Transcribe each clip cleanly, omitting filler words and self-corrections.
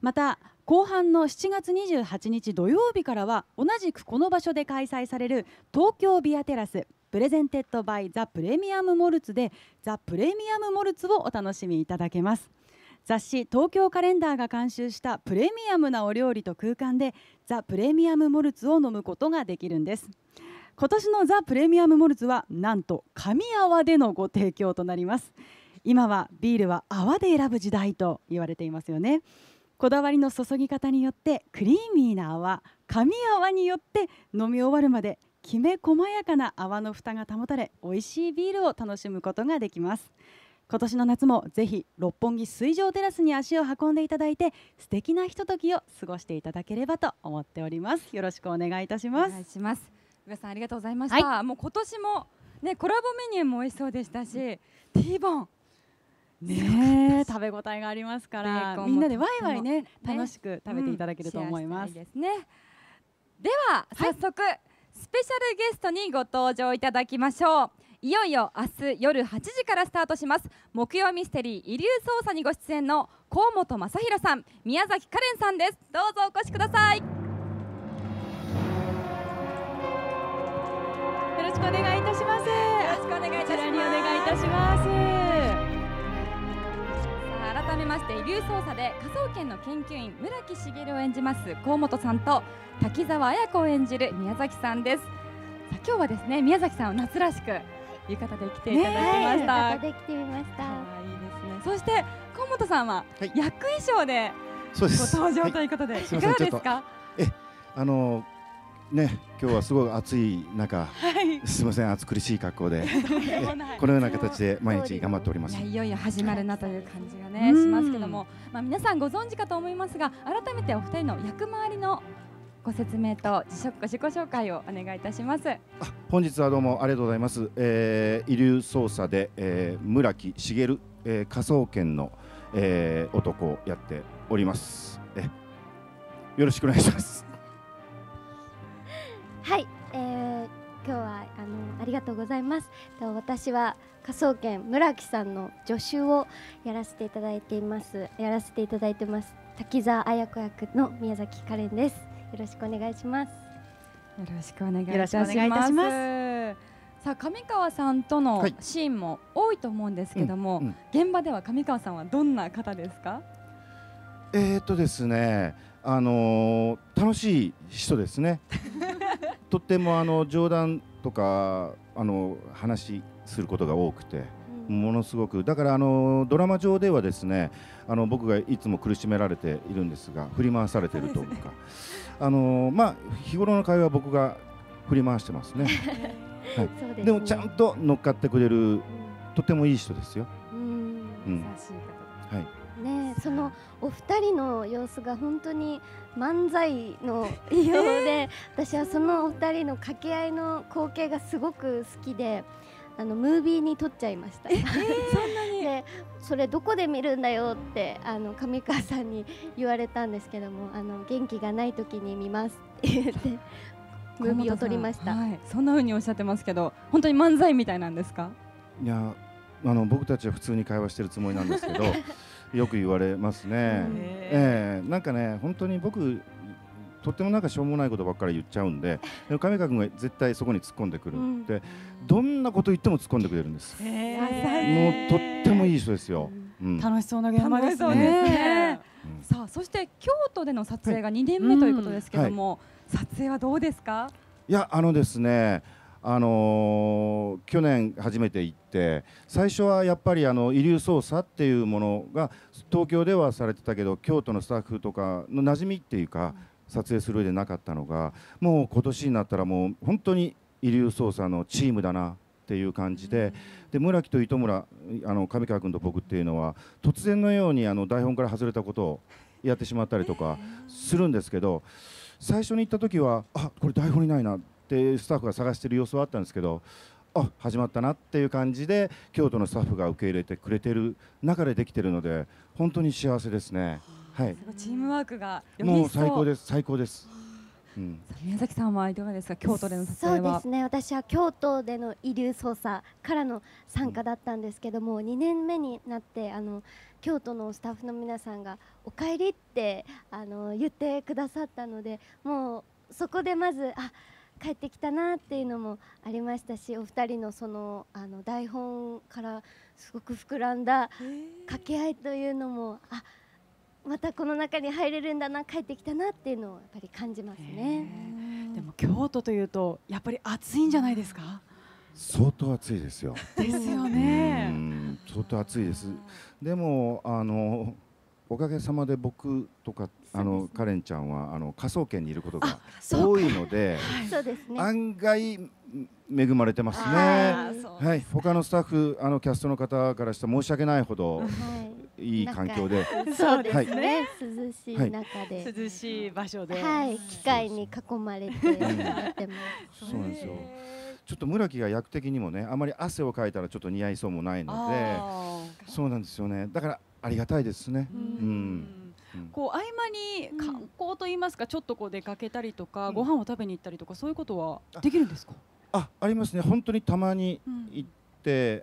また後半の7月28日土曜日からは同じくこの場所で開催される東京ビアテラスプレゼンテッドバイザ・プレミアムモルツでザ・プレミアムモルツをお楽しみいただけます。雑誌東京カレンダーが監修したプレミアムなお料理と空間でザ・プレミアムモルツを飲むことができるんです。今年のザ・プレミアムモルツはなんと神泡でのご提供となります。今はビールは泡で選ぶ時代と言われていますよね。こだわりの注ぎ方によってクリーミーな泡、神泡によって飲み終わるまできめ細やかな泡の蓋が保たれ、美味しいビールを楽しむことができます。今年の夏もぜひ六本木水上テラスに足を運んでいただいて素敵なひとときを過ごしていただければと思っております。よろしくお願いいたします。 お願いします。宇賀さんありがとうございました、はい、もう今年もねコラボメニューも美味しそうでしたし、ティーボンね、食べ応えがありますからみんなでワイワイね楽しく食べていただけると思います。 ですね。では早速、スペシャルゲストにご登場いただきましょう。いよいよ明日夜8時からスタートします木曜ミステリー遺留捜査にご出演の河本雅弘さん、宮崎カレンさんです。どうぞお越しください。よろしくお願いいたします。よろしくお願いいたします。 こちらにお願いいたします。 さあ改めまして遺留捜査で科捜研の研究員村木茂を演じます河本さんと滝沢綾子を演じる宮崎さんです。さあ今日はですね宮崎さんを夏らしく浴衣で来ていただきました。 浴衣で来てみました。 いいですね。そして河本さんは役衣装でご登場ということで、いかがですか？ ね、今日はすごい暑い中、すみません暑苦しい格好でこのような形で毎日頑張っております。 いよいよ始まるなという感じがねしますけども、皆さんご存知かと思いますが改めてお二人の役回りのご説明と自己紹介をお願いいたします。 本日はどうもありがとうございます。遺留捜査で、村木茂、科捜研の、男をやっております。よろしくお願いします。 はい、今日はありがとうございます。私は科捜研村木さんの助手をやらせていただいてます。滝沢綾子役の宮崎カレンです。よろしくお願いします。 よろしくお願いいたします。さあ上川さんとのシーンも多いと思うんですけども、現場では上川さんはどんな方ですか？ ですね、楽しい人ですね。とっても冗談とか話することが多くて、ものすごくだからドラマ上ではですね僕がいつも苦しめられているんですが振り回されているというか日頃の会話は僕が振り回してますね。はい、でもちゃんと乗っかってくれる、とてもいい人ですよ。 優しい方。はい。ね、そのお二人の様子が本当に漫才のようで、私はそのお二人の掛け合いの光景がすごく好きで、ムービーに撮っちゃいました。そんなにでそれどこで見るんだよって上川さんに言われたんですけども、元気がない時に見ますって言ってムービーを撮りました。 そんな風におっしゃってますけど、本当に漫才みたいなんですか？ いや僕たちは普通に会話してるつもりなんですけどよく言われますね。なんかね本当に僕とってもなんかしょうもないことばっかり言っちゃうんで、上川君が絶対そこに突っ込んでくるって、どんなこと言っても突っ込んでくれるんです。もうとってもいい人ですよ。 楽しそうな現場ですね。 さあそして京都での撮影が2年目ということですけども、撮影はどうですか？ いやですね去年初めて行って最初はやっぱり遺留捜査っていうものが東京ではされてたけど京都のスタッフとかの馴染みっていうか撮影する上でなかったのが、もう今年になったらもう本当に遺留捜査のチームだなっていう感じで、村木と糸村上川君と僕っていうのは突然のように台本から外れたことをやってしまったりとかするんですけど、最初に行った時はこれ台本にないなってスタッフが探してる様子はあったんですけど、始まったなっていう感じで京都のスタッフが受け入れてくれてる中でできてるので本当に幸せですね。はい、 チームワークがもう最高です、最高です。 宮崎さんはいかがですか、京都での撮影は。 そうですね、私は京都での遺留捜査からの参加だったんですけども、2年目になって京都のスタッフの皆さんがお帰りって言ってくださったので、もうそこでまず帰ってきたなっていうのもありましたし、お二人のその台本からすごく膨らんだ掛け合いというのもまたこの中に入れるんだな、帰ってきたなっていうのをやっぱり感じますね。 でも京都というとやっぱり暑いんじゃないですか。 相当暑いですよ。 ですよね。 相当暑いです。でもおかげさまで僕とかカレンちゃんは科捜研にいることが多いので、案外恵まれてますね。はい、他のスタッフキャストの方からしたら申し訳ないほどいい環境で、 そうですね、涼しい中で、 涼しい場所で、 機械に囲まれてやってます。 そうなんですよ。ちょっと村木が役的にもね、あまり汗をかいたらちょっと似合いそうもないので、そうなんですよね。だからありがたいですね。 こう合間に観光といいますか、ちょっとこう出かけたりとか、ご飯を食べに行ったりとか、そういうことはできるんですか？ ありますね。本当にたまに行って、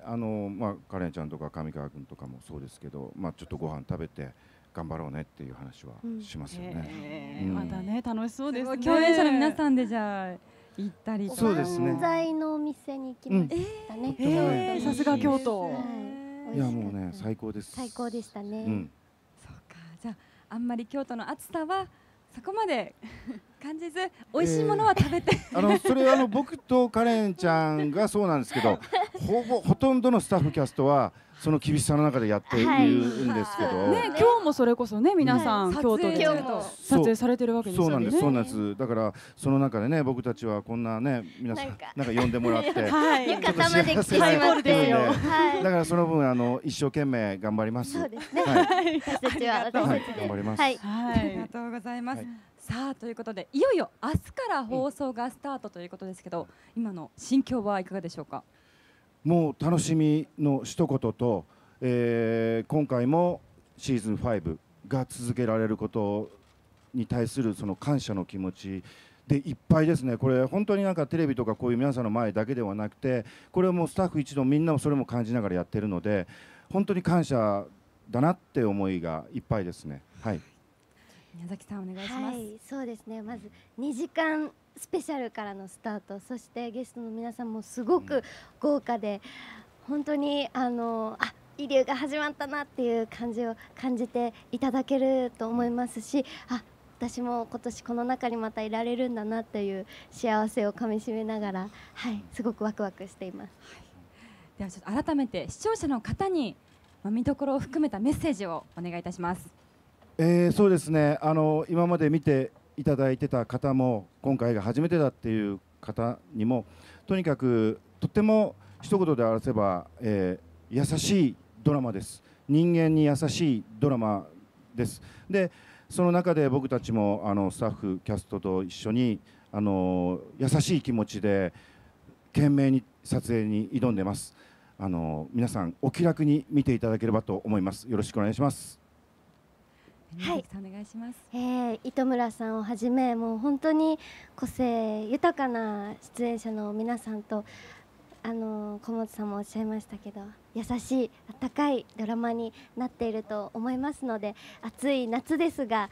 カレンちゃんとか上川君とかもそうですけど、ちょっとご飯食べて頑張ろうねっていう話はしますよね。 またね、楽しそうですね。 共演者の皆さんでじゃあ行ったりとか。 そうですね。 漫才のお店に行きましたね。 さすが京都。 いやもうね、最高です。 最高でしたね。 そうか、じゃああんまり京都の暑さはそこまで感じず、美味しいものは食べて、 それ僕とカレンちゃんがそうなんですけど、ほとんどのスタッフキャストはその厳しさの中でやっているんですけど、 ね、今日もそれこそね、皆さん京都で撮影されてるわけですよね。 そうなんです、そうなんです。だからその中でね、僕たちはこんなね、皆さんなんか呼んでもらって、 浴衣まで着てしまって、 だからその分一生懸命頑張ります。 そうですね。私たちは頑張ります。 ありがとうございます。さあ、ということでいよいよ明日から放送がスタートということですけど、今の心境はいかがでしょうか？ もう楽しみの一言と、今回もシーズン5が続けられることに対するその感謝の気持ちでいっぱいですね。これ本当になんかテレビとかこういう皆さんの前だけではなくて、これはもうスタッフ一同みんなもそれも感じながらやってるので、本当に感謝だなって思いがいっぱいですね。はい。 宮崎さんお願いします。 そうですね。まず2時間スペシャルからのスタート、そしてゲストの皆さんもすごく豪華で、本当に遺留が始まったなっていう感じを感じていただけると思いますし、私も今年この中にまたいられるんだなという幸せをかみしめながら、すごくワクワクしています。 ではちょっと改めて視聴者の方に見どころを含めたメッセージをお願いいたします。 そうですね、今まで見ていただいてた方も、今回が初めてだっていう方にも、とにかくとっても一言で表せば、優しいドラマです。人間に優しいドラマです。でその中で僕たちもスタッフキャストと一緒に優しい気持ちで懸命に撮影に挑んでます。皆さんお気楽に見ていただければと思います。よろしくお願いします。 はい、お願いします。 糸村さんをはじめ、もう本当に個性豊かな出演者の皆さんと、小本さんもおっしゃいましたけど、優しい温かいドラマになっていると思いますので、暑い夏ですが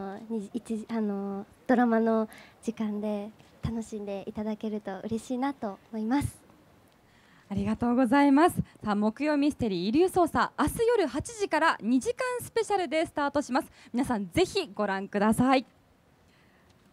ドラマの時間で楽しんでいただけると嬉しいなと思います。 ありがとうございます。さあ、木曜ミステリー遺留捜査、明日夜8時から2時間スペシャルでスタートします。皆さんぜひご覧ください。